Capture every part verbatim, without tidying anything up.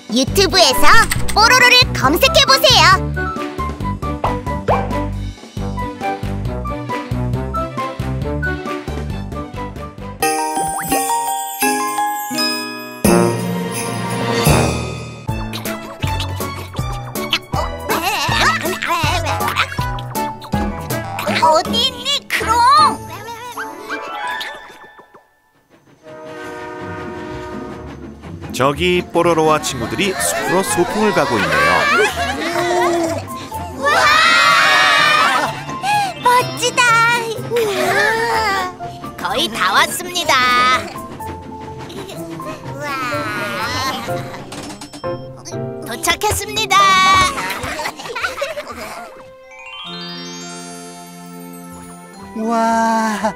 유튜브에서 뽀로로를 검색해보세요. 어디 있니, 크롱? 저기 뽀로로와 친구들이 숲으로 소풍을 가고 있네요. 와! 멋지다. 거의 다 왔습니다. 도착했습니다. 와,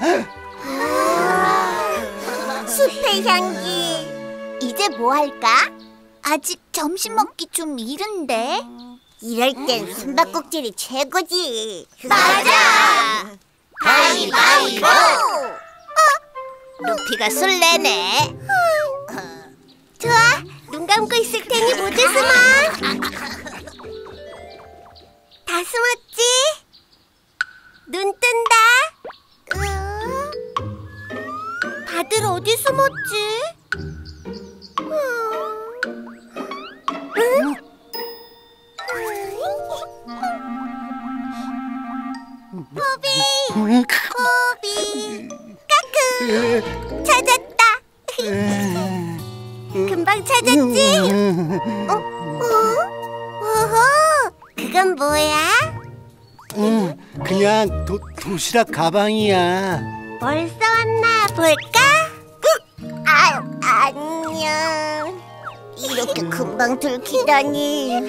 숲의 향기. 이제 뭐 할까? 아직 점심 먹기 좀 이른데. 이럴 땐 숨바꼭질이 최고지. 맞아. 가위바위보. 어? 루피가 술래네. 좋아. 눈 감고 있을 테니 모두 숨어. 다 숨었지? 눈 뜬다. 다들 어디 숨었지? 응? 포비! 포비! 까꿍! 찾았다! 금방 찾았지? 어? 어? 오호! 그건 뭐야? 응, 그냥 도, 도시락 가방이야. 벌써 왔나 볼까? 아, 안녕. 이렇게 금방 들키다니.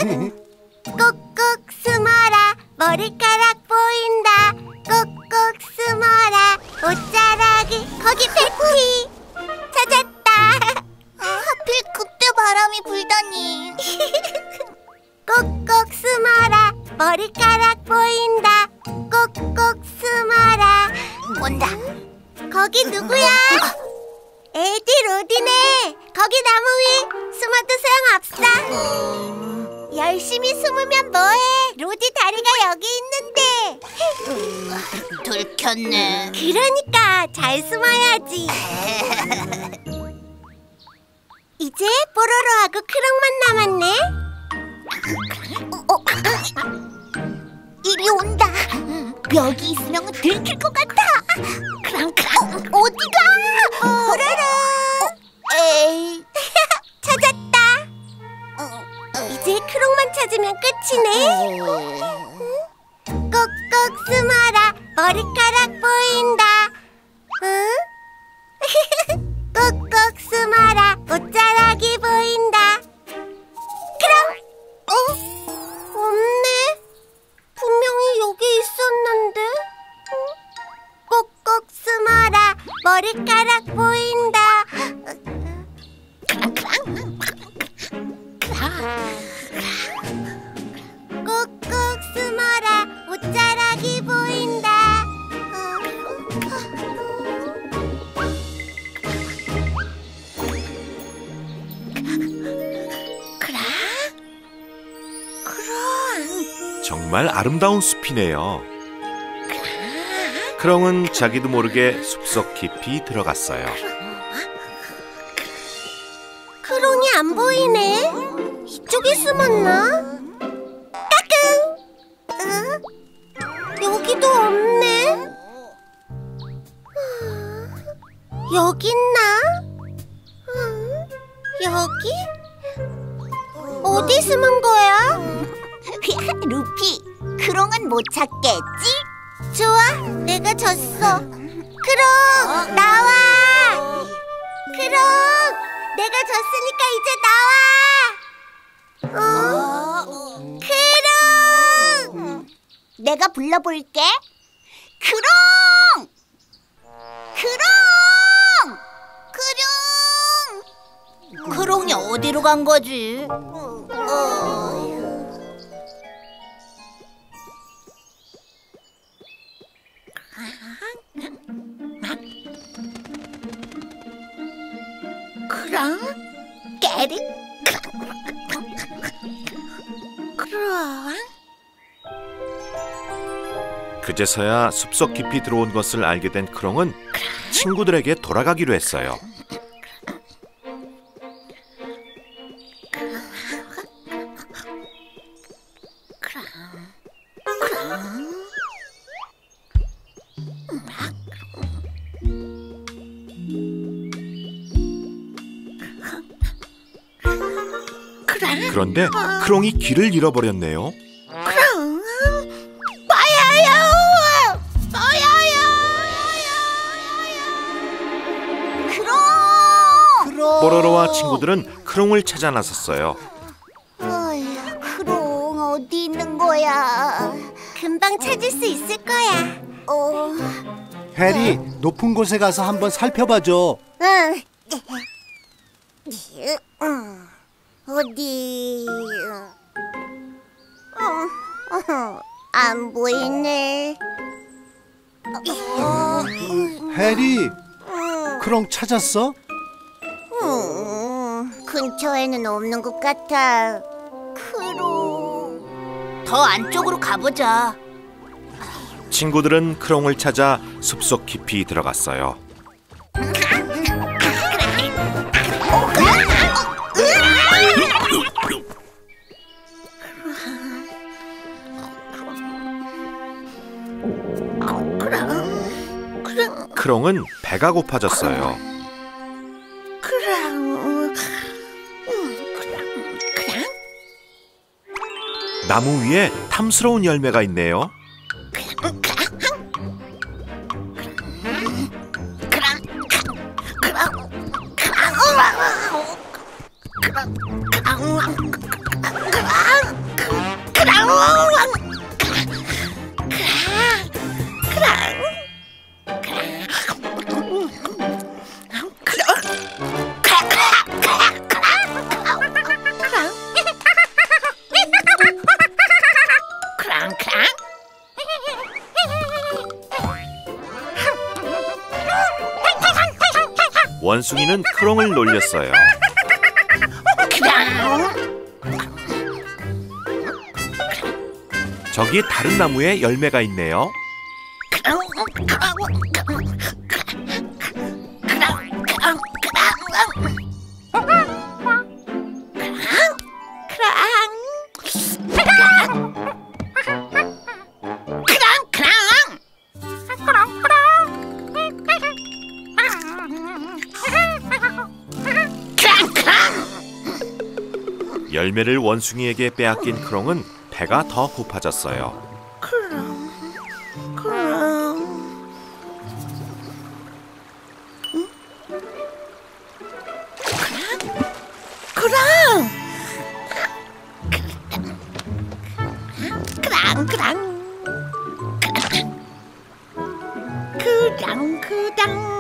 꼭꼭 숨어라, 머리카락 보인다. 꼭꼭 숨어라, 옷자락이. 거기 패티. 찾았다. 아, 하필 그때 바람이 불다니. 꼭꼭 숨어라, 머리카락 보인다. 꼭꼭 숨어라. 온다. 거기 누구야? 에디 로디네. 거기 나무 위 숨어도 소용없어. 열심히 숨으면 뭐해? 로디 다리가 여기 있는데. 들켰네. 그러니까 잘 숨어야지. 이제 뽀로로하고 크롱만 남았네. 어, 어. 이리 온다. 여기 있으면 들킬 것 같아. 크랑크랑. 어, 어디가? 뽀로로. 에이. 찾았다. 이제 크롱만 찾으면 끝이네. 꼭꼭 숨어라, 머리카락 보인다. 응? 꼭꼭 숨어라, 옷자락이 보인다. 크롱. 어? 없네. 분명히 여기 있었는데. 꼭꼭 숨어라, 머리카락 보인다. 꼭꼭 숨어라, 옷자락이 보인다. 크랑? 크랑? 정말 아름다운 숲이네요. 크롱은 자기도 모르게 숲속 깊이 들어갔어요. 크롱이 안 보이네. 이쪽에 숨었나? 까꿍! 응? 여기도 없네. 여기 있나? 응? 여기? 어디 숨은 거야? 루피, 크롱은 못 찾겠지? 좋아, 내가 졌어. 크롱, 나와! 크롱, 내가 졌으니까 이제 나와! 어? 크롱! 내가 불러볼게. 크롱! 크롱! 크롱! 크롱이 어디로 간 거지? 어... 크롱? 깨리? 크롱? 크롱. 그제서야 숲속 깊이 들어온 것을 알게 된 크롱은 친구들에게 돌아가기로 했어요. 그런데 크롱이 길을 잃어버렸네요. 크롱, 빠야요, 빠야요. 크롱. 크롱. 뽀로로와 친구들은 크롱을 찾아 나섰어요. 어휴, 크롱 어디 있는 거야? 금방 찾을 수 있을 거야. 어, 해리, 높은 곳에 가서 한번 살펴봐줘. 응. 응. 어디? 어, 어, 안 보이네. 어, 해리, 음, 크롱 찾았어? 음, 근처에는 없는 것 같아. 크롱. 더 안쪽으로 가보자. 친구들은 크롱을 찾아 숲속 깊이 들어갔어요. 크롱은 배가 고파졌어요. 크롱. 나무 위에 탐스러운 열매가 있네요. 원숭이는 크롱을 놀렸어요. 저기 다른 나무에 열매가 있네요. 열매를 원숭이에게 빼앗긴 크롱은 배가 더 고파졌어요. 크롱, 크롱. 응? 크롱, 크롱, 크롱, 크롱, 크롱.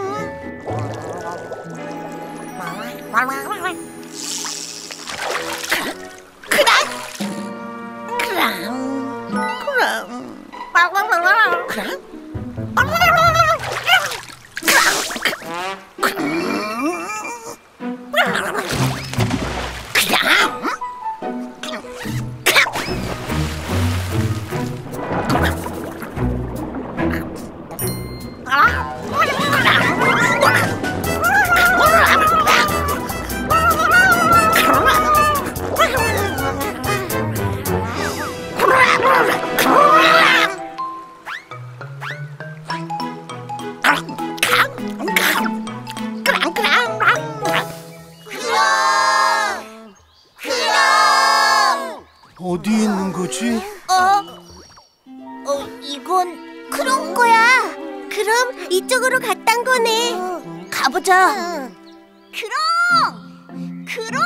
어디 있는 거지? 어? 어, 이건 크롱 거야. 그럼 이쪽으로 갔단 거네. 가보자. 크롱! 크롱!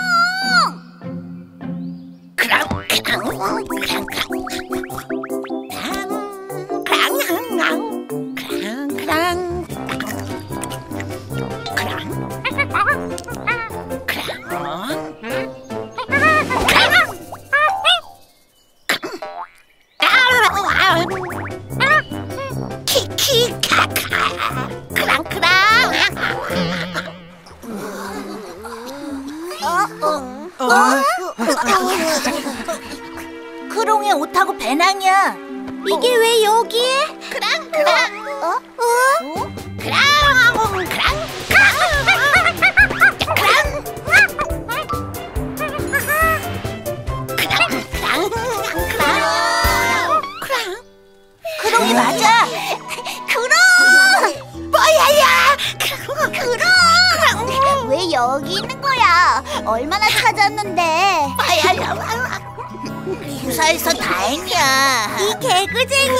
크롱! 크롱! 크롱! 키키카카 크랑크랑. 어? 어? 어? 크롱의 옷하고 배낭이야. 이게 왜 여기에? 크랑 크랑. 어? 어? 크랑 크랑 크랑. 크롱이 맞아. 크롱! 뭐야야? 크롱! 왜 여기 있는 거야? 얼마나 찾았는데? 무사해서 다행이야. 이 개구쟁이.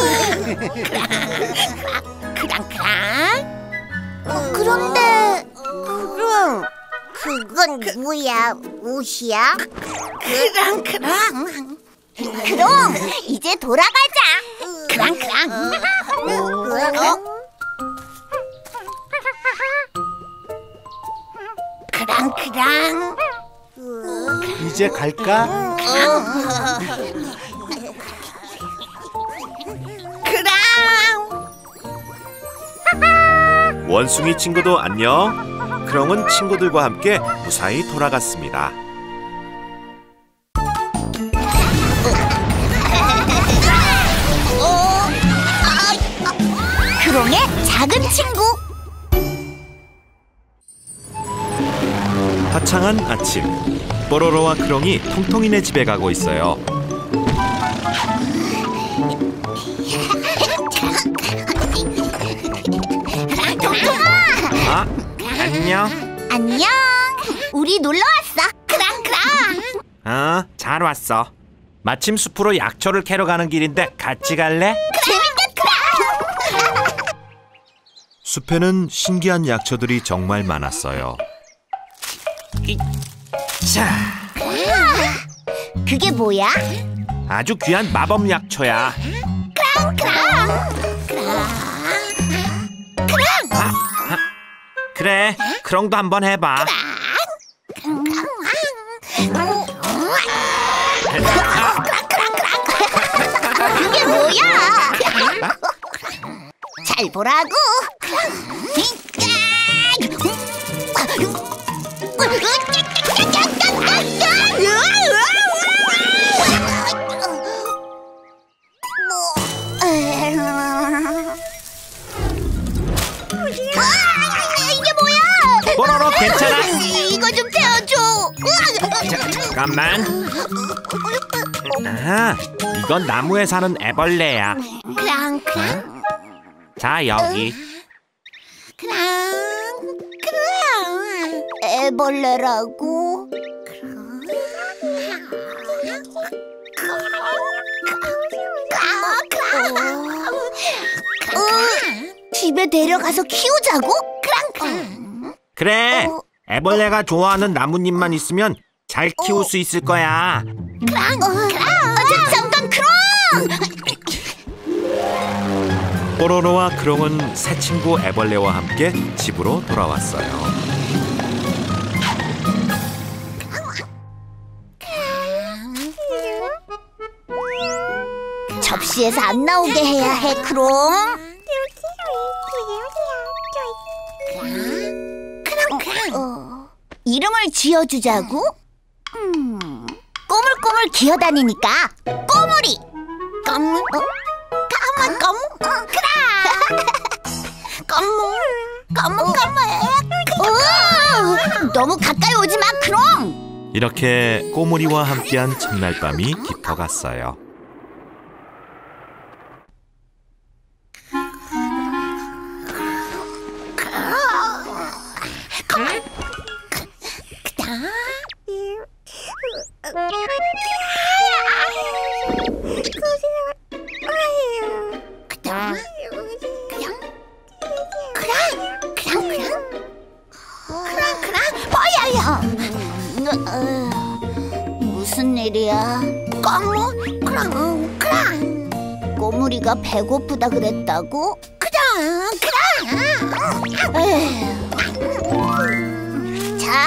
크랑크랑. 어, 그런데 크롱, 그건 뭐야? 옷이야? 크랑크랑. 크롱, 이제 돌아가자. 크랑크랑. 어? 크랑크랑. 이제 갈까? 크랑. 원숭이 친구도 안녕. 크롱은 친구들과 함께 무사히 돌아갔습니다. 크롱의 작은 친구. 화창한 아침, 뽀로로와 크롱이 통통이네 집에 가고 있어요. 아, 안녕. 안녕. 우리 놀러 왔어. 크랑크랑. 아, 잘 왔어. 마침 숲으로 약초를 캐러 가는 길인데 같이 갈래? 재밌겠다. 숲에는 신기한 약초들이 정말 많았어요. 자, 그게 뭐야? 아주 귀한 마법 약초야. 아, 아, 그래, 크롱도 한번 해봐. 그게 뭐야? 잘 보라고. 이게 뭐야? 뽀로로 괜찮아? 이거 좀 태워줘. 잠깐만. 아, 이건 나무에 사는 애벌레야. 크랑크랑. 자, 여기. 크랑 크랑. 애벌레라고? 어, 집에 데려가서 키우자고? 크랑크랑. 그래, 애벌레가 좋아하는 나뭇잎만 있으면 잘 키울 수 있을 거야. 크랑 크랑. 잠깐 크롱. 뽀로로와 크롱은 새 친구 애벌레와 함께 집으로 돌아왔어요. 접시에서 안 나오게 해야 해, 크롱. 어, 이름을 지어주자고? 음, 꼬물꼬물 기어다니니까 꼬물이. 꼬물? 어? 까물 꼬물? 어, 그래. 꼬물 꼬물 꼬물. 어, 너무 가까이 오지 마, 크롱. 이렇게 꼬물이와 함께한 첫날 밤이 깊어갔어요. 무슨 일이야? 꼬물? 크랑 크랑. 꼬물이가 배고프다 그랬다고? 크랑 크랑. 자,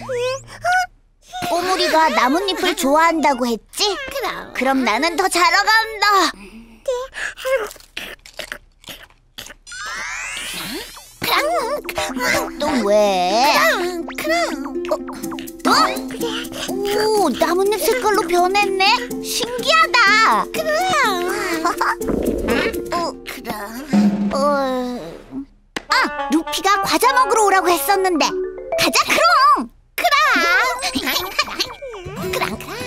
꼬물이가 나뭇잎을 좋아한다고 했지? 그럼 나는 더 자러 간다. 크랑 또 왜? 어? 어? 오, 나뭇잎 색깔로 변했네. 신기하다. 어, 그럼. 어... 아, 루피가 과자 먹으러 오라고 했었는데. 가자, 크롱. 크롱. 크롱, 크롱.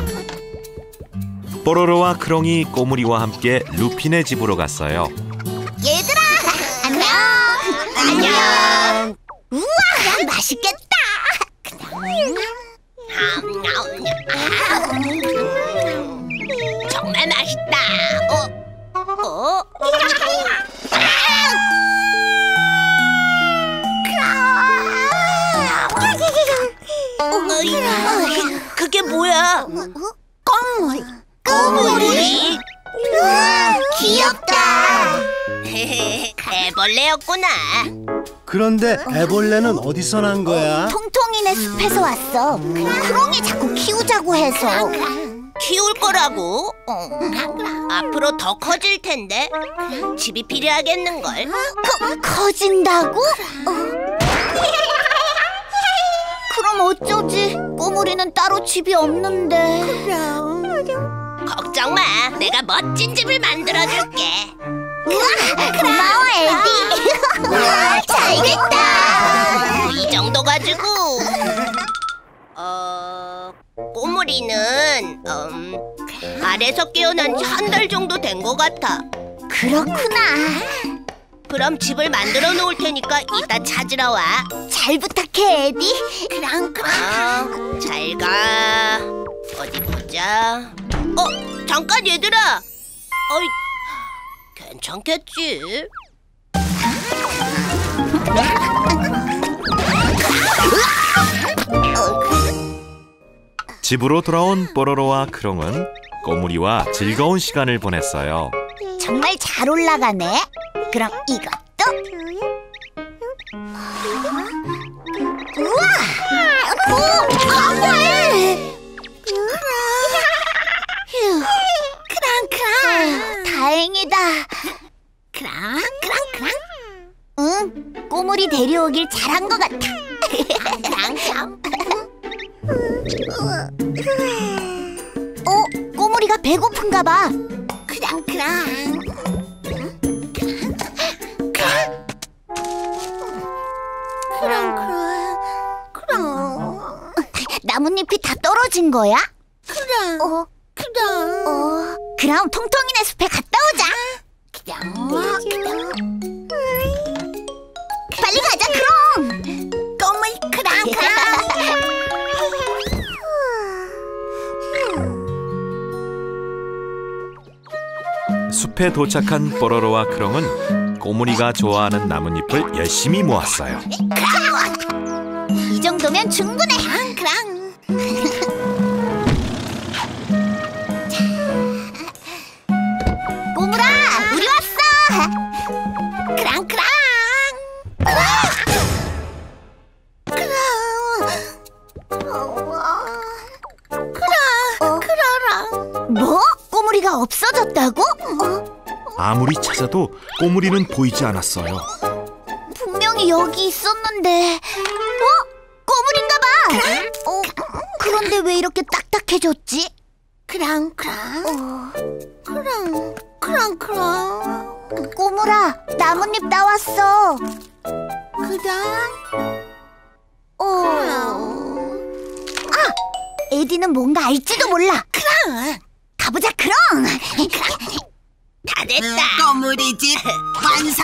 뽀로로와 크롱이 꼬물이와 함께 루피네 집으로 갔어요. 얘들아, 안녕. 안녕. 우와, 맛있겠다. 정말 맛있다. 어? 어? 어이, 그게 뭐야? 꼬물. 꼬물이? 우와, 귀엽다. 애벌레였구나. 그런데 애벌레는 어디서 난 거야? 통통이네 숲에서 왔어. 크롱이 자꾸 키우자고 해서. 키울 거라고? 앞으로 더 커질 텐데 집이 필요하겠는걸? 커, 커진다고? 어. 그럼 어쩌지? 꼬물이는 따로 집이 없는데. 걱정 마, 내가 멋진 집을 만들어줄게. 우와, 고마워, 에디. 우와, 잘됐다. 이 정도 가지고 어... 꼬물이는 음, 알에서 깨어난 지 한 달 정도 된 것 같아. 그렇구나. 그럼 집을 만들어 놓을 테니까 이따 찾으러 와. 잘 부탁해, 에디. 그럼, 어, 잘 가. 어디 보자. 어, 잠깐 얘들아. 어이, 괜찮겠지? 집으로 돌아온 뽀로로와 크롱은 꼬물이와 즐거운 시간을 보냈어요. 정말 잘 올라가네. 그럼 이것도. 우와! 오! 꼬물! 휴, 크랑크랑. 다행이다. 크랑, 크랑크랑. 응, 꼬물이 데려오길 잘한 것 같아. 크랑크랑. 어? 꼬물이가 배고픈가 봐. 크랑크랑. 크랑크랑. 크랑. 나뭇잎이 다 떨어진 거야? 크랑. 어, 크랑. 어, 그럼 통통이네 숲에 갔다 오자. 크랑. 크랑. 빨리 가자, 크롱. 꼬물 크랑크랑. 숲에 도착한 뽀로로와 크롱은 꼬물이가 좋아하는 나뭇잎을 열심히 모았어요. 이 정도면 충분해. 크랑. 꼬물아, 우리 왔어. 크랑 크랑. 크랑. 크랑. 뭐? 꼬물이가 없어졌다고? 어? 아무리 찾아도 꼬물이는 보이지 않았어요. 분명히 여기 있었는데. 어? 꼬물인가 봐. 어? 그런데 왜 이렇게 딱딱해졌지? 크랑 크랑. 어. 크랑 크랑 크랑. 꼬물아, 나뭇잎 따왔어. 크랑. 어. 아, 에디는 뭔가 알지도 몰라. 크랑. 가보자, 크롱. 다 됐다. 꼬물이 집 완성.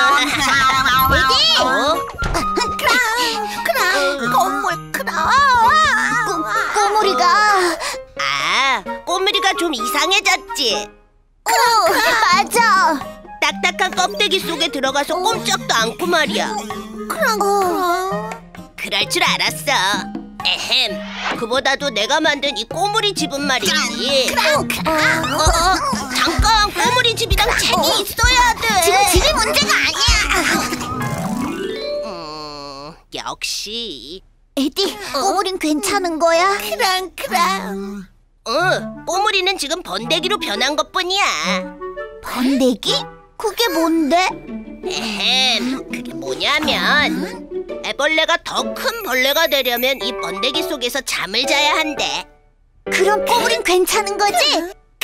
에디. 어? 크랑 크랑. 꼬물 크랑. 꼬, 꼬물이가. 아, 꼬물이가 좀 이상해졌지. 어, 맞아. 딱딱한 껍데기 속에 들어가서 꼼짝도 않고 말이야. 크랑 크랑. 그럴 줄 알았어. 에헴. 그보다도 내가 만든 이 꼬물이 집은 말이지. 크랑 크랑. 어, 어, 잠깐, 꼬물이 집이랑 책이 있어야 돼. 지금 집이 문제가 아니야. 음, 역시. 에디, 꼬물인 괜찮은 거야? 크랑 크랑. 어, 꼬물이는 지금 번데기로 변한 것뿐이야. 번데기? 그게 뭔데? 에헴, 그게 뭐냐면 애벌레가 더 큰 벌레가 되려면 이 번데기 속에서 잠을 자야 한대. 그럼 꼬물이는 괜찮은 거지?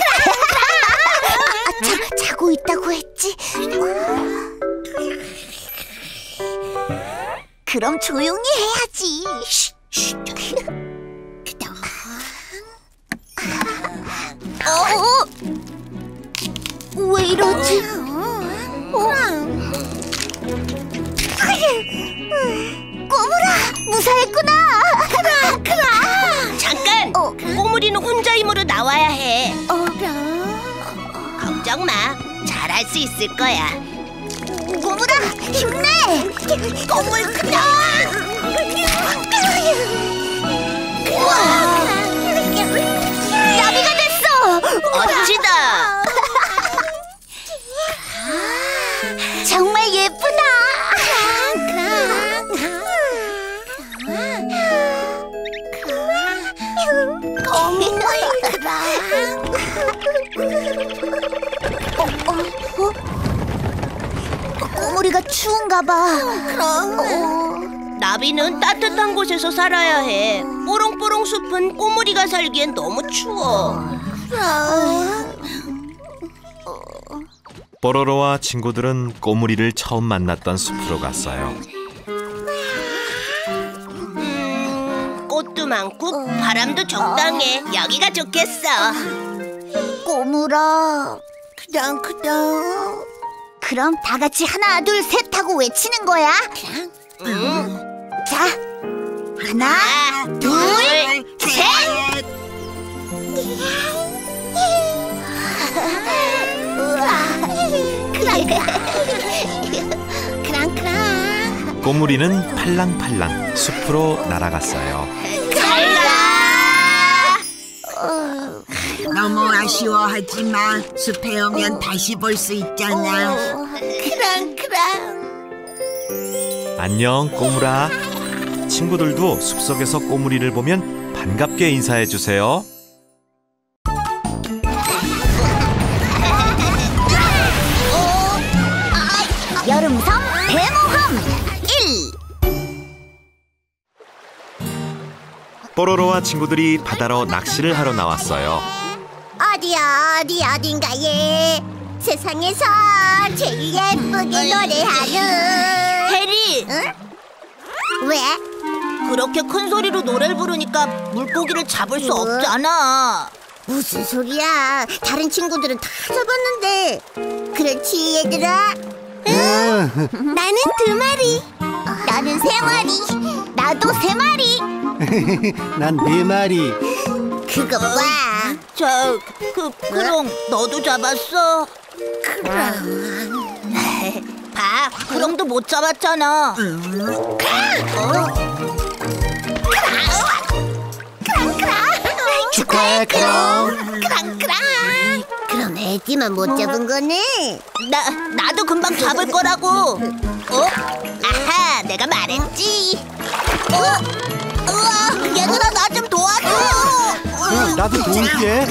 아, 자, 자고 있다고 했지? 그럼 조용히 해야지. 어? 왜 이러지? 어? 꼬물아, 무사했구나. 그라, 그라. 잠깐! 어. 꼬물이는 혼자 힘으로 나와야 해. 어, 걱정 마. 잘할 수 있을 거야. 꼬물아, 힘내. 꼬물 크다. 우와, 나비가 됐어. 멋지다. 정말 예쁘다. 어, 어? 꼬물이가 추운가 봐. 어. 나비는 따뜻한 곳에서 살아야 해. 뽀롱뽀롱 숲은 꼬물이가 살기엔 너무 추워. 뽀로로와 친구들은 꼬물이를 처음 만났던 숲으로 갔어요. 음, 꽃도 많고 바람도 적당해. 여기가 좋겠어. 꼬물아, 그냥 그냥. 그럼 다 같이 하나 둘 셋 하고 외치는 거야. 응. 자, 하나, 하나, 둘, 셋. 크랑크랑. 꼬물이는 팔랑팔랑 숲으로 날아갔어요. 잘 가. 너무 아쉬워하지 마. 숲에 오면 다시 볼 수 있잖아. 크랑크랑. 안녕 꼬물아. 친구들도 숲속에서 꼬물이를 보면 반갑게 인사해 주세요. 여름섬 대모험 일. 뽀로로와 친구들이 바다로 낚시를 하러 나왔어요. 어디야 어디 어딘가에 세상에서 제일 예쁘게 노래하는 해리, 응? 왜? 그렇게 큰 소리로 노래를 부르니까 물고기를 잡을 수 없잖아. 무슨 소리야? 다른 친구들은 다 잡았는데. 그렇지 얘들아? 응. 나는 두 마리. 나는 세 마리. 나도 세 마리. 난 네 마리. 그거 봐. 저, 그, 그럼 너도 잡았어? 봐, 그럼도 못 잡았잖아. 축하해 그럼. 크랑크랑. 그럼 에디만 못 잡은 거네. 나, 나도 금방 잡을 거라고. 어? 아하, 내가 말했지. 어? 우와, 얘들아, 나 좀 도와줘. 어, 나도 도울게.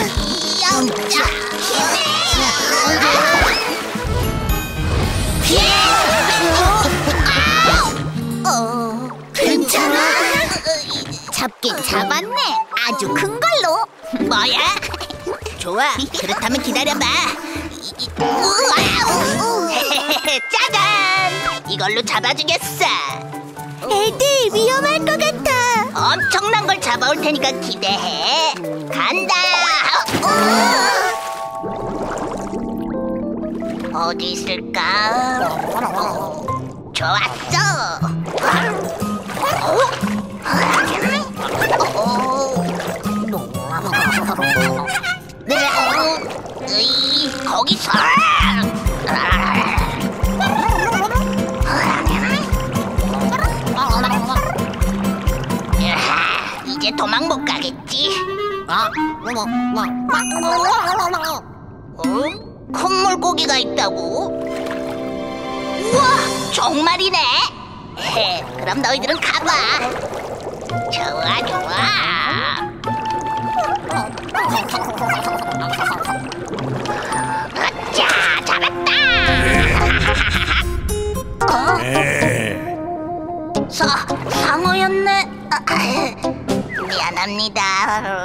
어, 괜찮아? 잡긴 잡았네. 아주 큰 걸로. 뭐야? 좋아, 그렇다면 기다려봐. 짜잔! 이걸로 잡아주겠어. 애들 위험할 것 같아. 엄청난 걸 잡아올 테니까 기대해. 간다. 어디 있을까? 좋았어. 으이, 거기서. 이제 도망 못 가겠지. 어? 큰 물고기가 있다고? 우와, 정말이네. 헤, 그럼 너희들은 가봐. 좋아, 좋아. 아차, 잡았다. 사, 상어였네. 아, 미안합니다.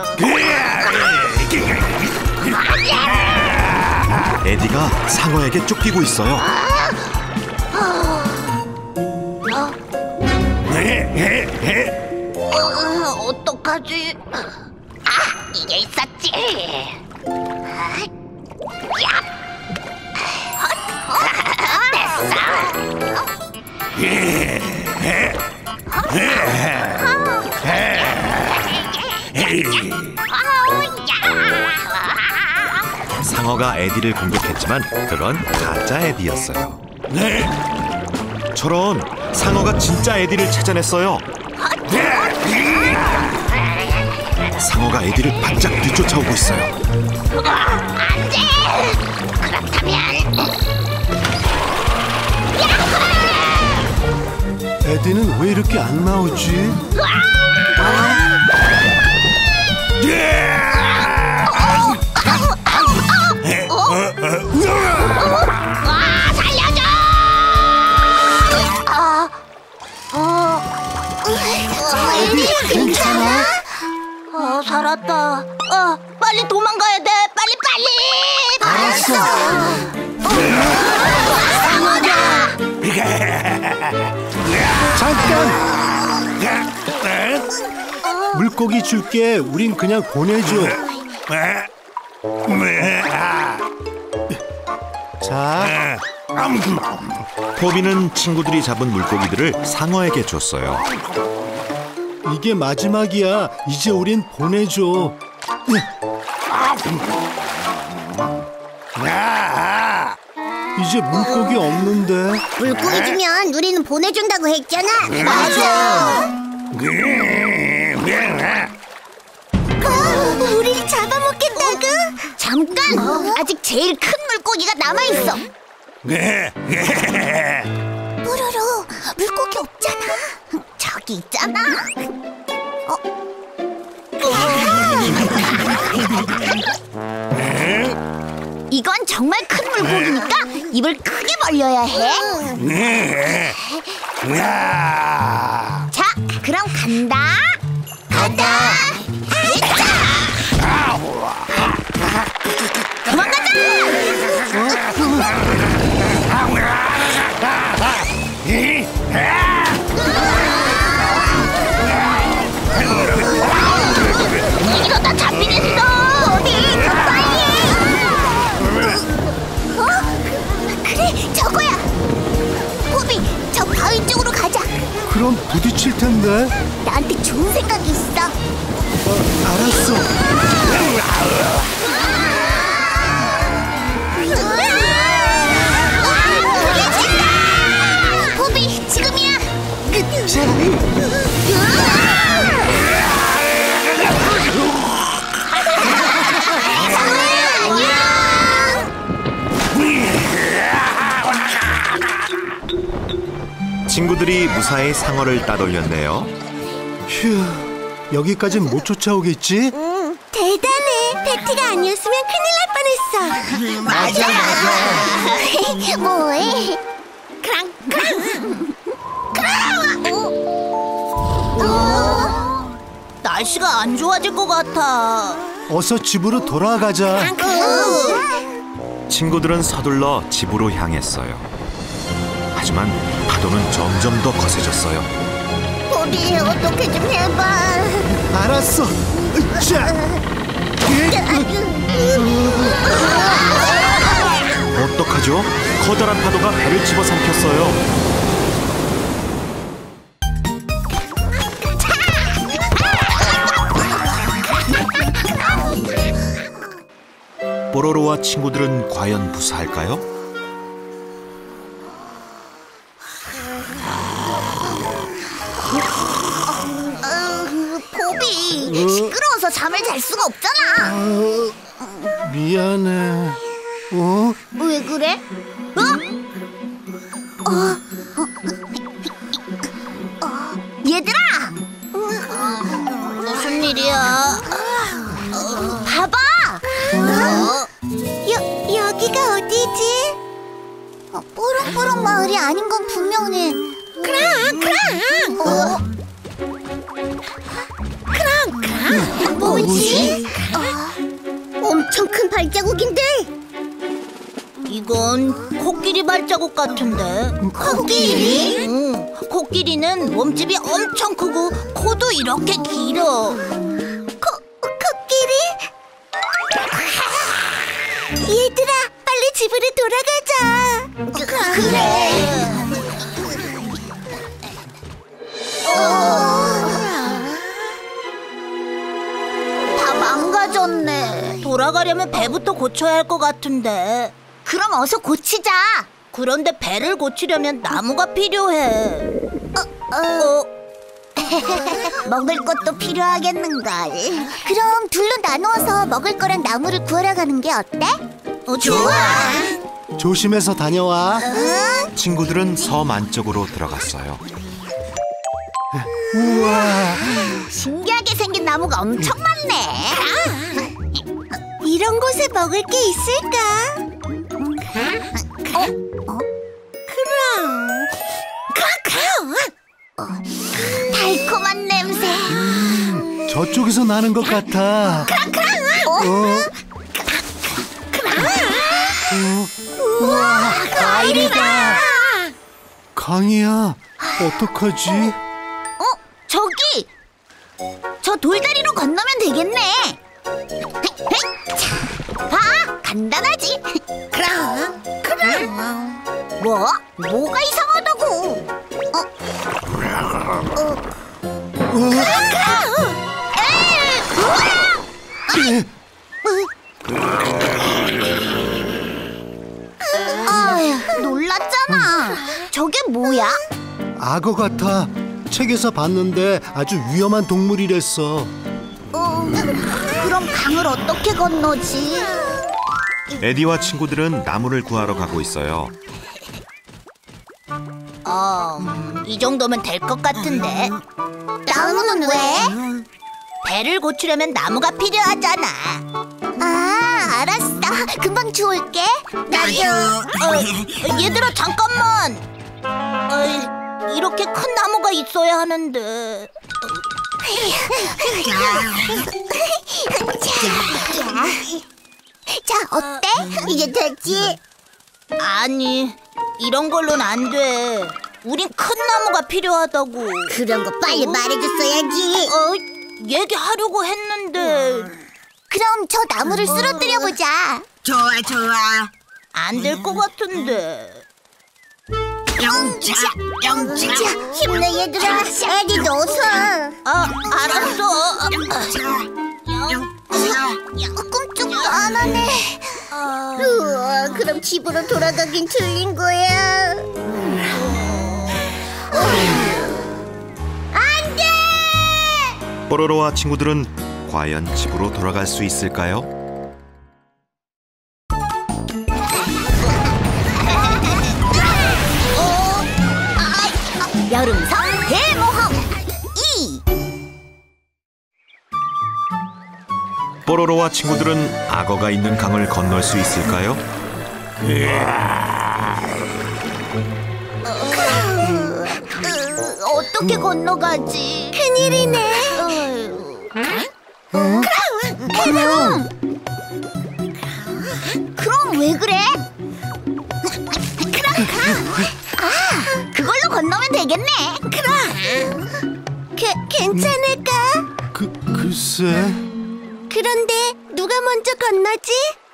에디가 상어에게 쫓기고 있어요. 어, 어떡하지? 아, 이게 있었지. 아, 야, 헛, 헛, 됐어. 상어가 에디를 공격했지만 그건 가짜 에디였어요. 저런, 상어가 진짜 에디를 찾아냈어요. 상어가 에디를 바짝 뒤쫓아오고 있어요. 안 돼! 그렇다면 에디는 왜 이렇게 안 나오지? 아, 살려줘! 아, 어, 에디, 괜찮아? 어, 살았다. 어, 빨리 도망가야 돼. 빨리 빨리. 알았어. 상어다. 잠깐! 물고기 줄게. 우린 그냥 보내줘. 자, 포비는 친구들이 잡은 물고기들을 상어에게 줬어요. 이게 마지막이야. 이제 우린 보내줘. 이제 물고기 없는데. 물고기 주면 우리는 보내준다고 했잖아. 맞아. 우리 잡아먹겠다고? 잠깐! 아직 제일 큰 물고기가 남아있어. 뽀로로, 물고기 없잖아. 저기 있잖아. 어? 이건 정말 큰 물고기니까 입을 크게 벌려야 해. 자, 그럼 간다. 간다. 도망가자! 이러다 잡히겠어. 어디? 더 빨리! 어? 그래, 저거야. 포비, 저 바위 쪽으로 가자. 그럼 부딪힐 텐데. 나한테 좋은 생각이 있어. 어, 알았어. 포비, 지금이야. 친구들이 무사히 상어를 따돌렸네요. 휴, 여기까진 못 쫓아오겠지? 응, 대단해. 패티가 아니었으면 큰일 날 뻔했어. 맞아 맞아. 뭐해? 크랑 크랑 크랑. 어? 날씨가 안 좋아질 것 같아. 어서 집으로 돌아가자. 친구들은 서둘러 집으로 향했어요. 하지만 파도는 점점 더 거세졌어요. 포비, 어떻게 좀 해봐. 알았어. 으쌰. 어떡하죠? 커다란 파도가 배를 집어삼켰어요. 뽀로로와 친구들은 과연 무사할까요? 포비, 시끄러워서 잠을 잘 수가 없잖아. 어, 미안해. 어? 왜 그래? 어? 어? 어? 얘들아! 무슨 일이야? 봐봐! 어? 여, 여기가 어디지? 어, 뽀롱뽀롱 마을이 아닌 건 분명해. 크랑 크랑. 어? 크랑 크랑. 뭐지? 어, 엄청 큰 발자국인데. 이건 코끼리 발자국 같은데. 코끼리? 응. 코끼리는 몸집이 엄청 크고 코도 이렇게 길어. 코 코끼리? 얘들아, 빨리 집으로 돌아가자. 그래. 다 망가졌네. 돌아가려면 배부터 고쳐야 할 것 같은데. 그럼 어서 고치자. 그런데 배를 고치려면 나무가 필요해. 어, 먹을 것도 필요하겠는걸. 그럼 둘로 나누어서 먹을 거랑 나무를 구하러 가는 게 어때? 어, 좋아. 조심해서 다녀와. 응? 친구들은 섬 안쪽으로 들어갔어요. 우와. 신기하게 생긴 나무가 엄청 많네. 이런 곳에 먹을 게 있을까? 어? 어? 그럼 크랑 어, 달콤한 냄새. 저쪽에서 나는 것 같아. 어? 우와, 과일이다. 강이야, 어떡하지? 어? 저기! 저 돌다리로 건너면 되겠네. 봐! 간단하지? 그럼, 그럼. 뭐? 뭐가 이상하다고? 어? 어? 그럼, 그럼! 에이! 우와! 아휴, 놀랐잖아. 저게 뭐야? 악어 같아. 책에서 봤는데 아주 위험한 동물이랬어. 어, 그럼 강을 어떻게 건너지? 에디와 친구들은 나무를 구하러 가고 있어요. 어, 음, 이 정도면 될 것 같은데. 나무는 왜? 배를 고치려면 나무가 필요하잖아. 아, 알았어. 금방 주울게. 어, 얘들아 잠깐만. 어, 이렇게 큰 나무가 있어야 하는데. 자, 어때? 이제 됐지? 아니, 이런 걸로는 안 돼. 우린 큰 나무가 필요하다고. 그런 거 빨리 말해줬어야지. 어, 얘기하려고 했는데 그럼 저 나무를 쓰러뜨려 보자. 좋아 좋아. 안 될 것 같은데. 영차 영차. 자, 힘내 얘들아. 에디도 어서. 아, 알았어. 영차. 꿈쩍도 안 하네. 우와, 그럼 집으로 돌아가긴 틀린 거야. 안 돼! 뽀로로와 친구들은 과연 집으로 돌아갈 수 있을까요? 여름성 대모험 이. 뽀로로와 친구들은 악어가 있는 강을 건널 수 있을까요? 어떻게 건너가지? 큰일이네. 그럼, 그럼, 그럼 왜 그래? 그럼, 그럼. 아, 그걸로 건너면 되겠네. 그럼. 게, 괜찮을까? 그, 글쎄. 그런데 누가 먼저 건너지?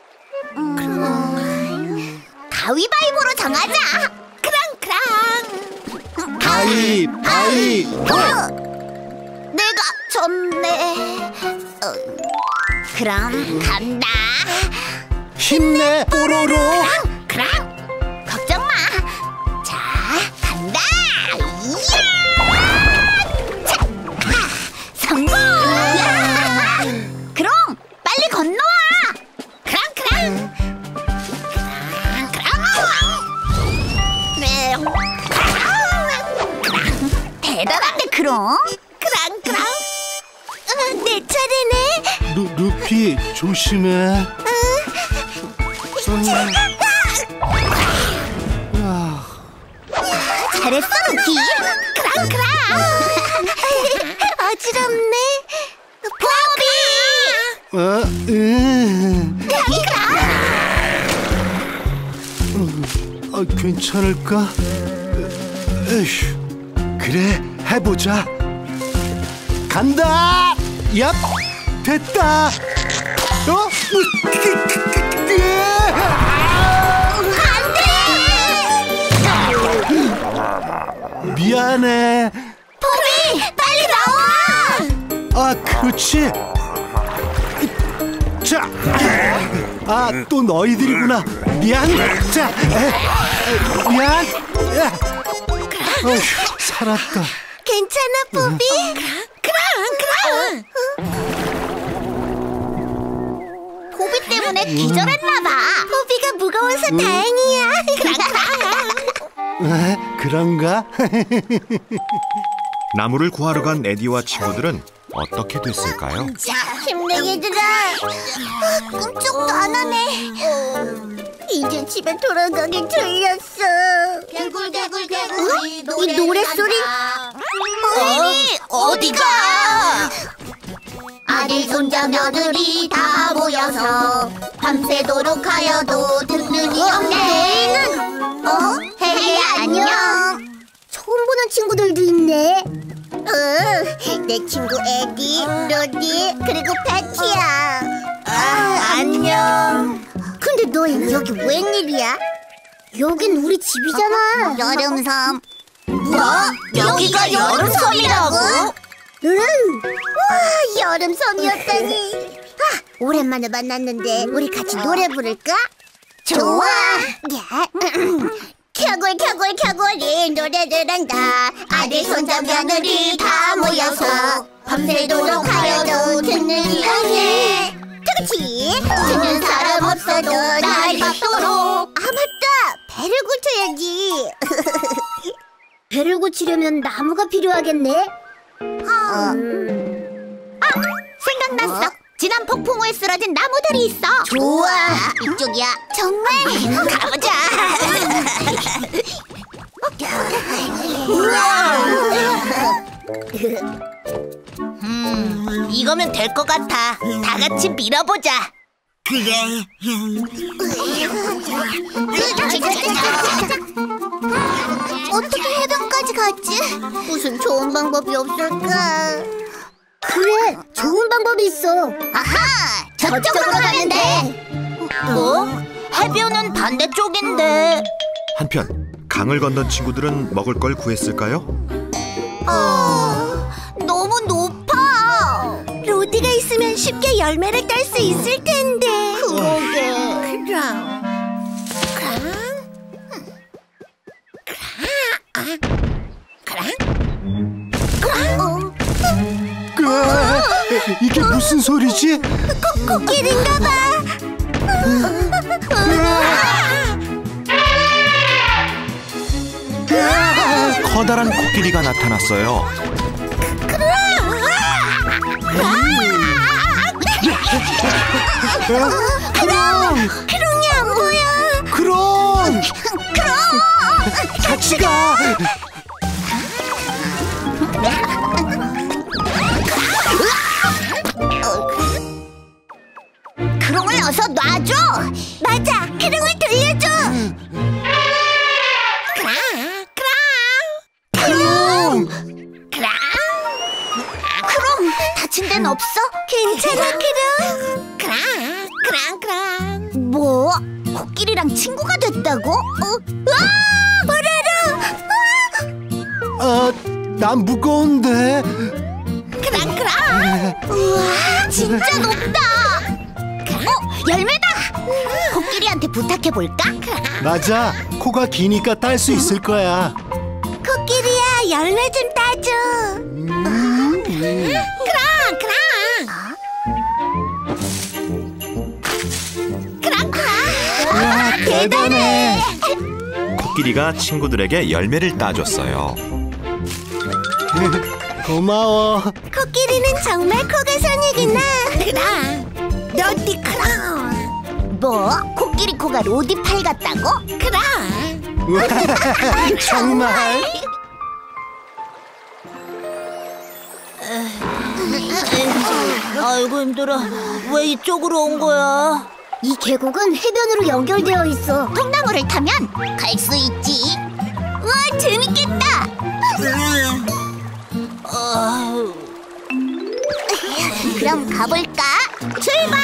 음, 가위바위보로 정하자. 그랑 그랑. 바위, 바위. 어, 내가 졌네. 어, 그럼 간다. 힘내, 뽀로로. 그랑 그랑. 걱정 마. 자, 간다. 이야! 자, 아, 성공. 그럼 빨리 건너와. 그랑 그랑. 그랑 그랑. 네. 그랑. 대단한데 그럼. 그랑 그랑. 어, 내 차례네. 루, 루피, 조심해. 아, 잘했어, 루키. 크랑 크랑. 어지럽네. 포비. 어, 음. 아, 괜찮을까? 에휴, 그래, 해보자. 간다. 얍, 됐다. 어? 미안해. 포비, 빨리 나와. 아, 그렇지. 자, 아, 또 너희들이구나. 미안. 자, 에, 에, 미안. 어휴, 살았다. 괜찮아, 포비? 크랑, 크랑. 포비 때문에 기절했나봐. 포비가 무거워서 다행이야. 크랑, 크랑. 에, 그런가? 나무를 구하러 간 에디와 친구들은 어떻게 됐을까요? 힘내, 얘들아. 아, 꿈쩍도 안 하네. 이제 집에 돌아가기 틀렸어. 개굴, 개굴, 개굴. 어? 이 노랫소리? 혜리, 어디가? 아들, 손자, 며느리 다 모여서 밤새도록 하여도 듣는 이 없네. 너희는? 어? 혜리, 안녕. 처음 보는 친구들도 있네. 어, 내 친구 에디, 로디, 그리고 패티야. 아, 안녕. 근데 너희 여기 웬일이야? 여긴 우리 집이잖아. 여름섬. 뭐? 여기가 여름섬이라고? 응. 와, 여름섬이었다니. 아, 오랜만에 만났는데 우리 같이 노래 부를까? 좋아. 야. 켜골 켜골 켜골이 노래를 한다. 아들 손자 며느리 다 모여서 밤새도록 하여도 듣는 이야기. 그렇지. 듣는 사람 없어도 날 받도록. 아, 맞다, 배를 고쳐야지. 배를 고치려면 나무가 필요하겠네. 음... 아, 생각났어. 어? 지난 폭풍우에 쓰러진 나무들이 있어. 좋아. 이쪽이야. 정말? 가보자. 음, 이거면 될 것 같아. 다 같이 밀어보자. 그래. 어떻게 해변까지 갔지? 무슨 좋은 방법이 없을까? 그래, 좋은 방법이 있어. 아하! 저쪽으로 가면 돼. 뭐? 해변은 반대쪽인데. 한편 강을 건넌 친구들은 먹을 걸 구했을까요? 어, 너무 높아. 로디가 있으면 쉽게 열매를 딸 수 있을 텐데. 그러게. 그럼. 그럼. 으아, 이게 무슨 소리지? 코끼리인가 봐. 커다란 코끼리가 나타났어요. 크롱! 크롱이 안 보여. 크롱! 크롱! 같이 가! 크롱을 어서 놔줘. 맞아, 크롱을 돌려줘. 크롱! 크롱! 크롱! 크롱! 크롱, 다친 데는 없어? 괜찮아, 크롱. 크롱! 크롱! 크롱! 뭐? 코끼리랑 친구가 됐다고? 어? 으아! 보라로! 아, 난 무거운데. 크랑 크랑. 우와, 진짜 높다. 어, 열매다. 코끼리한테 부탁해 볼까? 맞아, 코가 기니까 딸 수 있을 거야. 코끼리야, 열매 좀 따줘. 음. 크랑 크랑. 크랑 크랑. 와, 대단해. 코끼리가 친구들에게 열매를 따줬어요. 고마워. 코끼리는 정말 코가 선이구나. 크랑. 로디 크랑. 뭐? 코끼리 코가 로디 팔 같다고? 크랑. 정말? 아이고 힘들어. 왜 이쪽으로 온 거야? 이 계곡은 해변으로 연결되어 있어. 통나무를 타면 갈 수 있지. 우와, 재밌겠다. 아, 그럼 가볼까? 출발!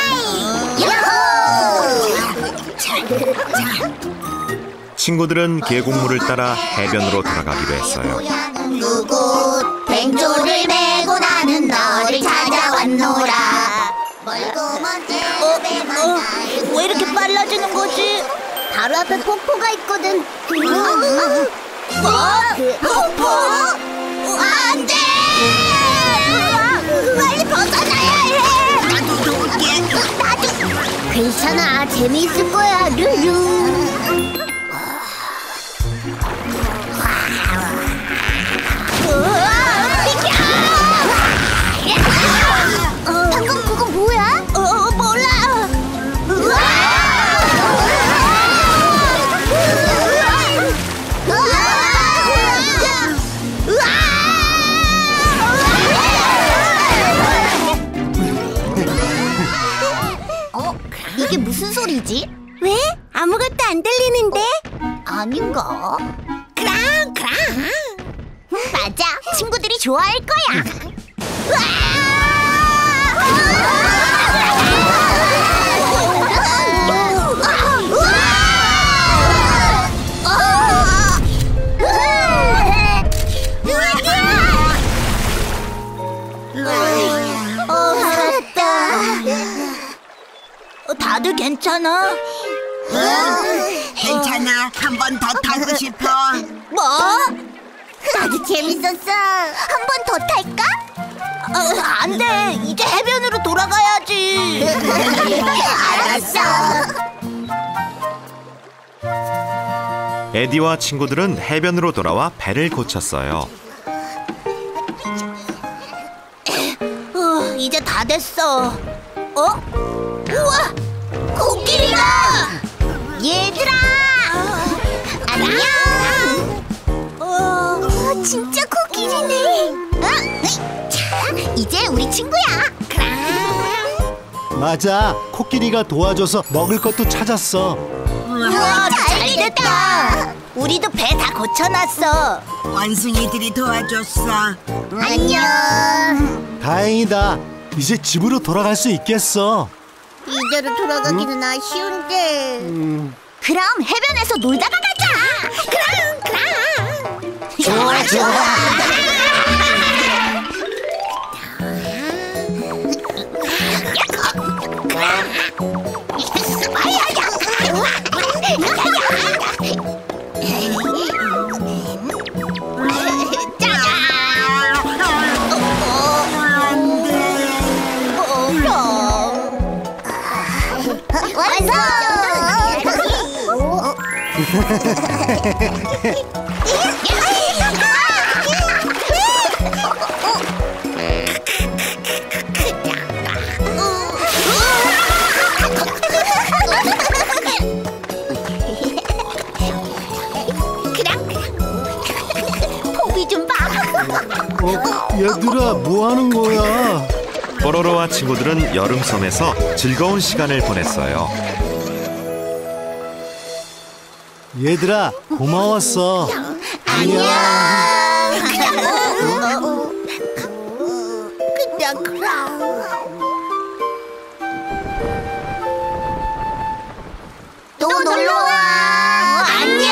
야호! 친구들은 계곡물을 따라 해변으로 돌아가기로 했어요. 누구 벤조를 메고 나는 너를 찾아왔노라. 멀고 먼 집에 어, 왜 이렇게 빨라지는 거지? 바로 앞에 폭포가 있거든. 뭐? 폭포? 안 돼! 빨리 벗어나야 해. 나도 도울게. 나도. 괜찮아, 재미있을 거야, 룰루. 방금 그거 뭐야? 어, 몰라. 어? 이게 무슨 소리지? 왜? 아무것도 안 들리는데? 아닌가? 크랑 크랑. 맞아, 친구들이 좋아할 거야. 어, 살았다. 어, 다들 괜찮아? 괜찮아. 한 번 더 타고 싶어. 뭐? 나도 재밌었어. 한 번 더 탈까? 어, 안 돼. 이제 해변으로 돌아가야지. 알았어. 에디와 친구들은 해변으로 돌아와 배를 고쳤어요. 어, 이제 다 됐어. 어? 우와! 코끼리다! 얘들아, 안녕. 어, 어, 진짜 코끼리네. 어? 자, 이제 우리 친구야. 맞아. 코끼리가 도와줘서 먹을 것도 찾았어. 우와, 잘 됐다. 우리도 배 다 고쳐놨어. 원숭이들이 도와줬어. 안녕. 다행이다. 이제 집으로 돌아갈 수 있겠어. 이대로 돌아가기는 아쉬운데. 그럼 해변에서 놀다가 가자. 그럼 그럼. 좋아, 좋아. 포비 좀 봐. 어, 얘들아, 뭐 하는 거야? 뽀로로와 친구들은 여름섬에서 즐거운 시간을 보냈어요. 얘들아, 고마웠어. 안녕. 그냥 그럼. 또 놀러와. 안녕.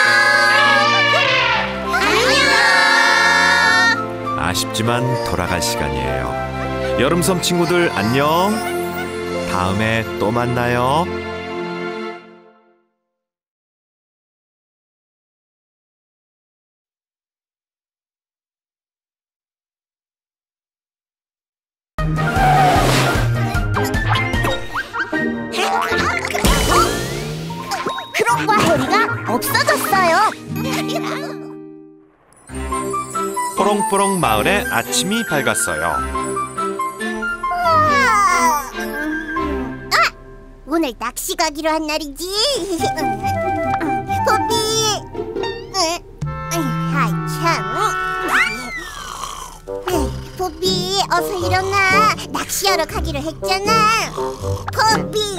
안녕. 아쉽지만 돌아갈 시간이에요. 여름섬 친구들 안녕. 다음에 또 만나요. 크롱과 해리가 없어졌어요. 뽀롱뽀롱 마을에 아침이 밝았어요. 아, 오늘 낚시 가기로 한 날이지. 포비, 어서 일어나. 낚시하러 가기로 했잖아. 포비.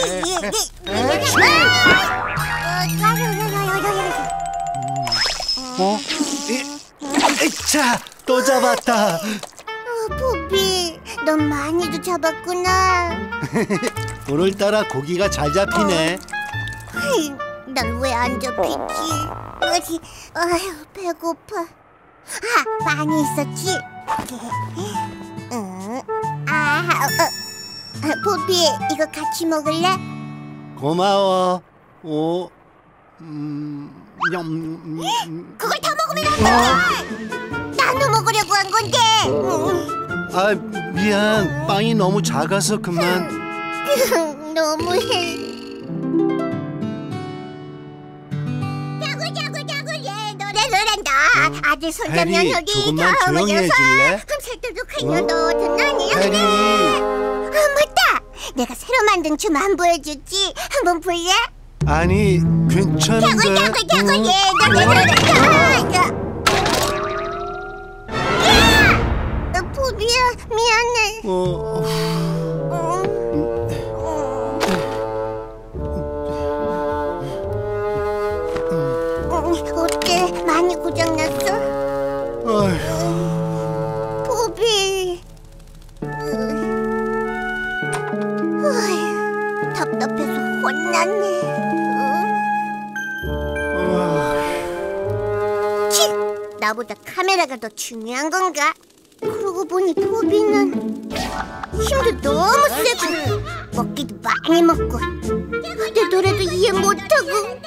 어? 자, 또 잡았다. 어, 포비, 넌 많이도 잡았구나. 오늘따라 고기가 잘 잡히네. 난 왜 안 잡히지? 어디, 아휴, 배고파. 아, 많이 있었지? 응. 아, 어, 어. 포비, 이거 같이 먹을래? 고마워. 오, 음, 냠, 음, 그걸 다 먹으면 안 돼! 나눠 먹으려고 한 건데! 응. 아, 미안. 빵이 너무 작아서 그만. 너무해. 자글자글자글 예 노래 노래한다. 아들 손잡면 해리, 여기 조금만 조용히 해줄래? 흠살도도 그녀 너도 나니 해리. 아 맞다. 내가 새로 만든 춤 안 보여주지. 한번 볼래? 아니, 괜찮은데. 자글자글자글 응. 예 노래 노래한다. 야! 포비야 미안해. 어, 어때? 많이 고장났어? 아휴, 포비. 어휴, 답답해서 혼났네. 아, 치! 나보다 카메라가 더 중요한 건가? 그러고 보니 포비는 힘도 너무 세고 먹기도 많이 먹고 내 노래도 이해 못하고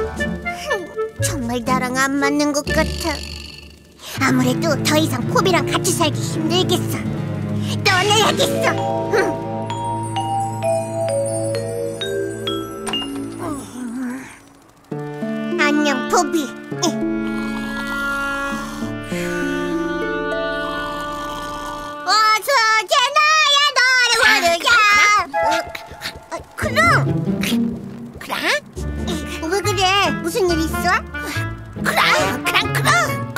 정말 나랑 안 맞는 것 같아. 아무래도 더 이상 포비랑 같이 살기 힘들겠어. 떠나야겠어. 음. 안녕 포비. 어서 제나야 너를 부르자. 그럼 그럼 왜 그래? 무슨 일 있어? 그럼 그럼 그럼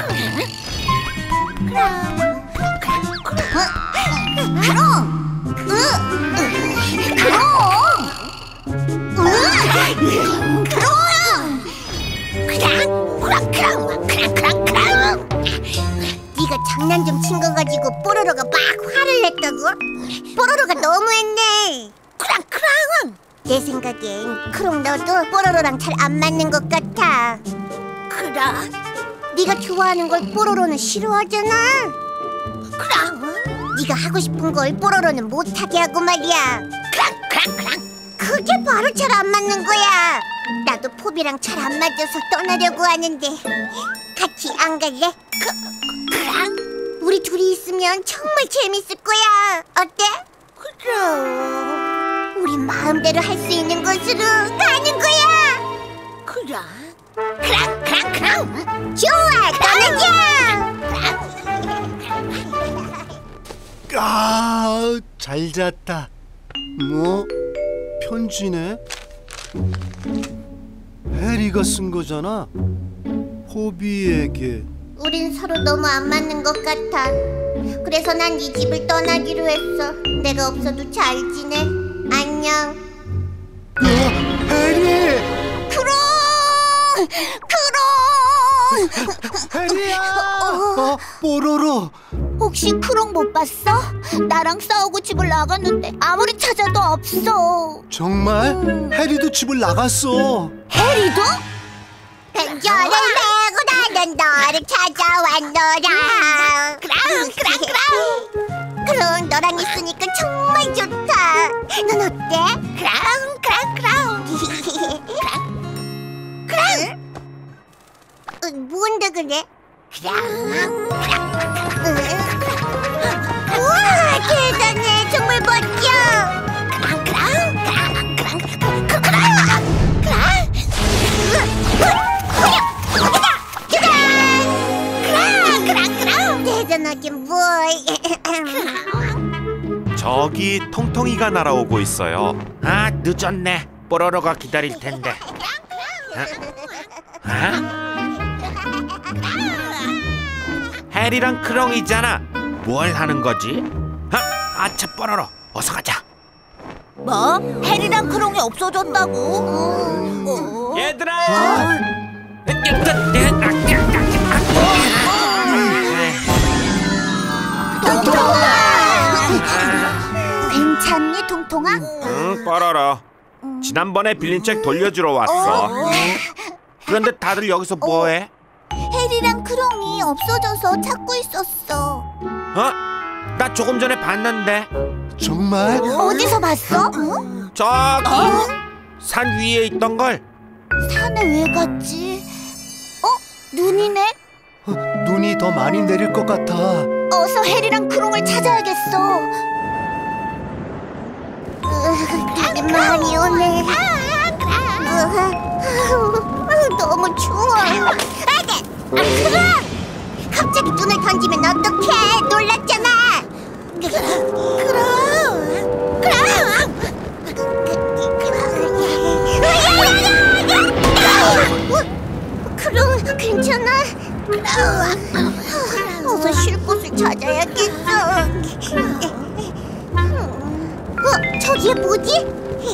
네가 장난 좀 친 거 가지고 뽀로로가 막 화를 냈다고? 뽀로로가 너무했네. 크랑 크랑. 내 생각엔 크롱 너도 뽀로로랑 잘 안 맞는 것 같아. 그럼? 네가 좋아하는 걸 뽀로로는 싫어하잖아. 그럼? 네가 하고 싶은 걸 뽀로로는 못하게 하고 말이야. 크랑 크랑 크랑. 그게 바로 잘 안 맞는 거야. 나도 포비랑 잘 안 맞아서 떠나려고 하는데 같이 안 갈래? 그, 그랑? 우리 둘이 있으면 정말 재밌을 거야. 어때? 그럼 우리 마음대로 할 수 있는 곳으로 가는 거야. 그럼? 그랑 그랑 그랑. 좋아, 떠나자. 아, 잘 잤다. 뭐? 편지네? 해리가 쓴 거잖아. 포비에게. 우린 서로 너무 안 맞는 것 같아. 그래서 난 이 집을 떠나기로 했어. 내가 없어도 잘 지내. 안녕. 어, 해리! 크롱! 크롱! 해리야! 어, 뽀로로! 혹시 크롱 못 봤어? 나랑 싸우고 집을 나갔는데 아무리 찾아도 없어. 정말? 해리도 집을 나갔어. 해리도? 펜저를 메고 나는 너를 찾아왔노라. 그랑 그랑 그랑. 그럼 너랑 있으니까 정말 좋다. 넌 어때? 그랑 그랑 그랑. 그랑 그랑. 어, 뭔데 그래? 그랑 그랑. 우와 대단해. 정말 멋져. 그랑 그랑 그랑 그랑 그랑 그랑 그랑. 대단하긴 뭘. 저기 통통이가 날아오고 있어요. 아, 늦었네. 뽀로로가 기다릴 텐데. 어? 어? 해리랑 크롱이잖아. 뭘 하는 거지? 아, 아차 뽀로로, 어서 가자. 뭐? 해리랑 크롱이 없어졌다고? 어? 얘들아! 괜찮니, 통통아? 응, 뽀로로. 지난번에 빌린 책 돌려주러 왔어. 그런데 다들 여기서 뭐해? 해리랑 크롱이 없어져서 찾고 있었어. 어? 나 조금 전에 봤는데. 정말? 어디서 봤어? 어? 저기 산 위에 있던 걸. 산에 왜 갔지? 어? 눈이네? 어, 눈이 더 많이 내릴 것 같아. 어서 해리랑 크롱을 찾아야겠어. 눈이 많이 오네. 으, 너무 추워. 아, 크롱! 갑자기 눈을 던지면 어떡해? 놀랐잖아. 크롱! 크롱! 크롱, 괜찮아? 어서 쉴 곳을 찾아야겠어. 어, 저기에 뭐지?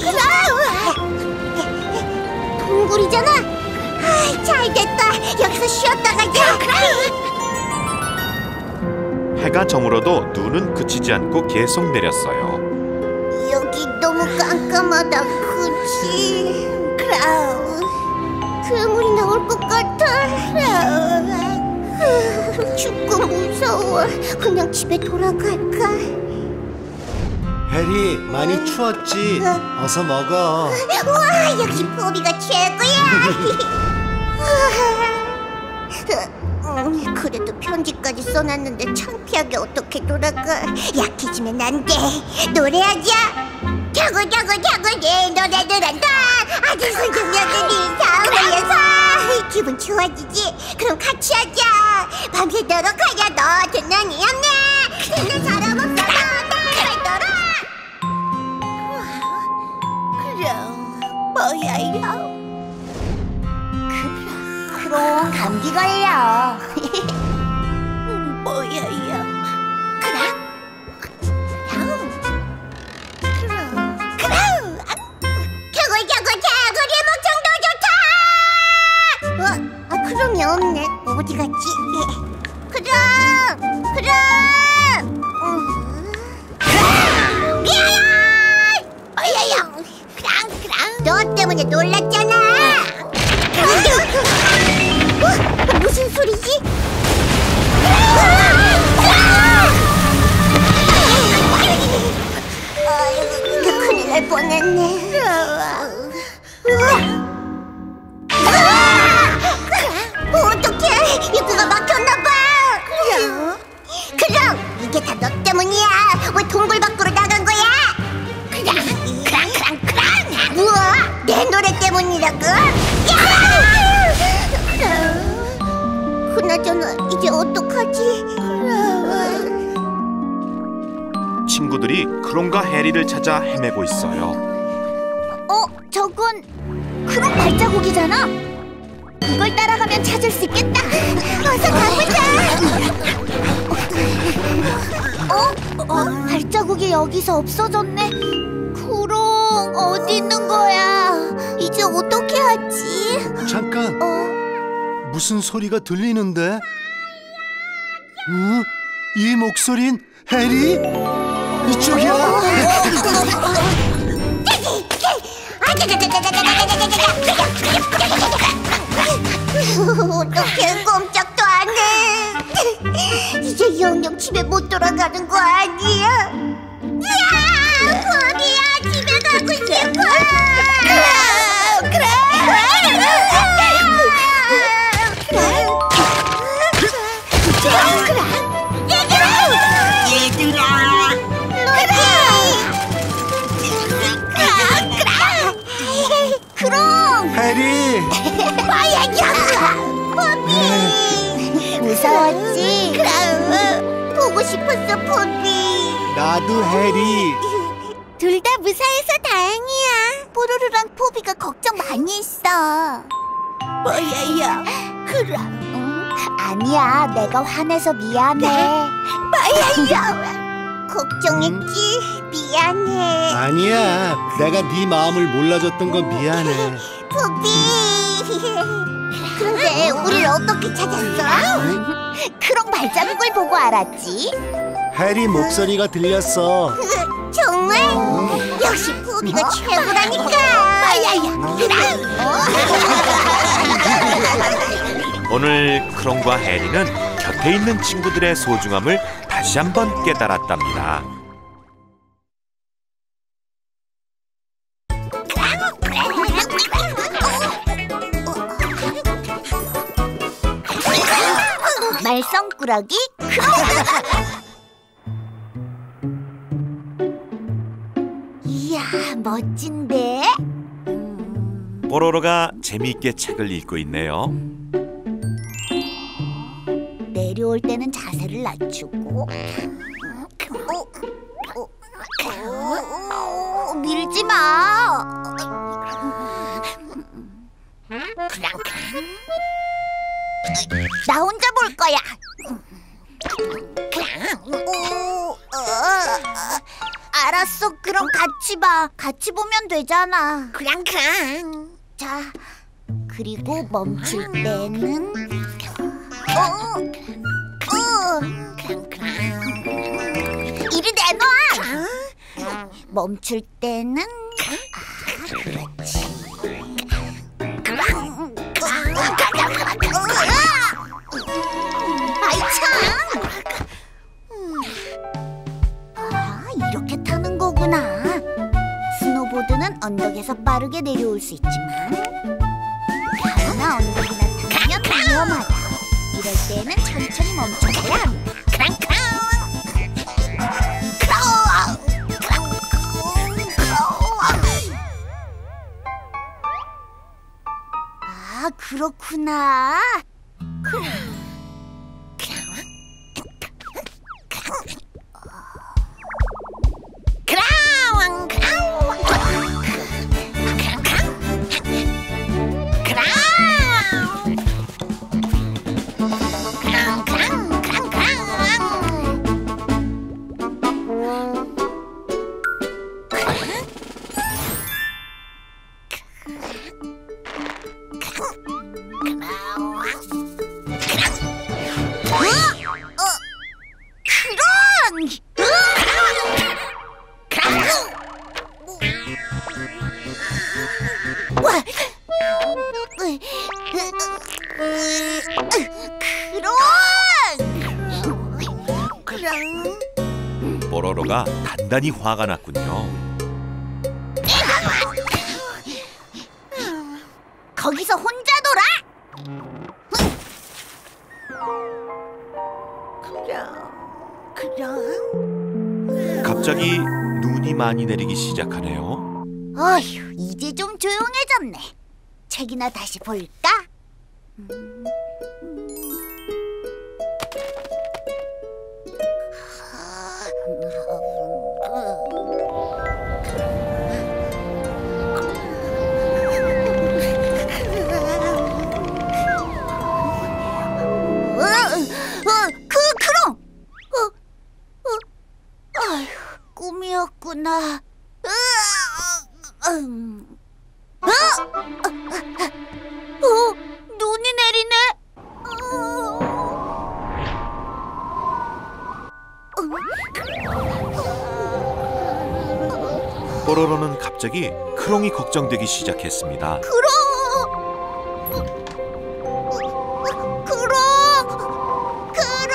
동굴이잖아. 아, 잘 됐다. 여기서 쉬었다 가자. 해가 저물어도 눈은 그치지 않고 계속 내렸어요. 여기 너무 깜깜하다, 그치? 크라우, 괴물이 나올 것 같아. 크라우, 춥고 무서워. 그냥 집에 돌아갈까? 해리, 많이 추웠지? 어서 먹어. 와, 역시 포비가 최고야. 음, 그래도 편지까지 써놨는데 창피하게 어떻게 돌아가. 약해지면 안 돼. 노래하자. 겨구 겨구 겨구 내 노래를 한다. 아주 손주녀들이 사울려서 기분 좋아지지. 그럼 같이 하자. 밤새도록 하자. 너 듣는 이 없네. 듣는 사람 없어. 너 그럼 뭐야 이거? 그럼 감기 걸려. 뭐야 이거? 그럼 그럼 그럼 그럼 겨구 겨구 겨구리 목청도 좋다. 어? 아 그럼이 없네. 어디 갔지? 그럼 그럼 그럼 미안. 어야야. 그랑 그랑 너 때문에 놀랐잖아. 어? 무슨 소리지? 아이고, 큰일 날 뻔했네. 어떡해, 입구가 막혔나봐. 그럼 이게 다 너 때문이야. 왜 동굴 밖으로 나간 거야? 그랑 그랑 그랑 그랑 뭐? 내 노래 때문이라고? 그나저나 이제 어떡하지? 친구들이 크롱과 해리를 찾아 헤매고 있어요. 어? 저건 크롱 발자국이잖아. 이걸 따라가면 찾을 수 있겠다. 어서 가보자. 어? 어? 발자국이 여기서 없어졌네. 크롱 어디 있는 거야? 이제 어떻게 하지? 잠깐, 어? 무슨 소리가 들리는데? 응? 이 목소린 해리? 이쪽이야. 어떡해, 꼼짝도 안 해. 이제 영영 집에 못 돌아가는 거 아니야? 야, 포비야, 집에 가고 싶어. 그래, 그래. 얘들아, 크롱! 해리. 뭐야, 야! 포비! 무서웠지? 그럼 보고 싶었어, 포비. 나도 해리. 둘 다 무사해서 다행이야. 뽀로로랑 포비가 걱정 많이 했어. 뭐야, 야, 그럼 응? 아니야, 내가 화내서 미안해. 뭐야, 아야야, 걱정했지? 미안해. 아니야, 내가 네 마음을 몰라줬던 건 미안해. 푸비. 그런데 우리를 어떻게 찾았어? 크롱 발자국을 보고 알았지? 해리 목소리가 들렸어. 정말? 역시 푸비가 최고라니까. 아야야, 오늘 크롱과 해리는 곁에 있는 친구들의 소중함을 다시 한번 깨달았답니다. 말썽꾸러기 크롱. 이야, 멋진데? 뽀로로가 재미있게 책을 읽고 있네요. 내려올 때는 자세를 낮추고 어, 어, 어, 밀지 마. 나 혼자 볼 거야. 오, 어, 알았어. 그럼 같이 봐. 같이 보면 되잖아. 그랑 그랑. 자, 그리고 멈출 때는 어, 어, 그랑 그랑. 이리 내놔. 멈출 때는 아, 그렇지. 아이 참. 아, 이렇게 타는 거구나. 스노보드는 언덕에서 빠르게 내려올 수 있지만 가나 언덕이나 타면 위험하다. 이럴 때는 천천히 멈춰줘야 한다. 크랑 크랑 크랑 크랑 크랑. 아, 그렇구나. 뽀로로가 단단히 화가 났군요. 거기서 혼자 놀아? 그럼, 그럼. 갑자기 눈이 많이 내리기 시작하네요. 어휴, 이제 좀 조용해졌네. 책이나 다시 볼까? 음. 꿈이었구나. 음. 어? 어? 눈이 내리네. 뽀로로는 갑자기 크롱이 걱정되기 시작했습니다. 크롱! 크롱! 크롱!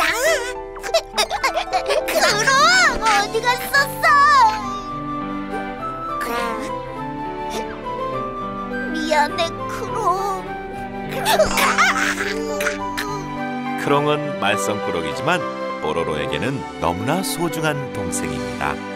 크롱 어디 갔었어? 미안해 크롱. 크롱은 말썽꾸러기지만 뽀로로에게는 너무나 소중한 동생입니다.